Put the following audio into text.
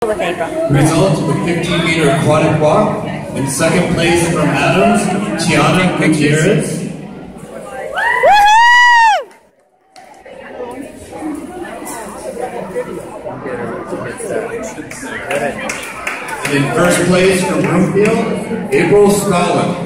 with April. Result, the 15-meter aquatic walk. In second place from Adams, Tiana Gutierrez. And in first place from Broomfield, April Stalin.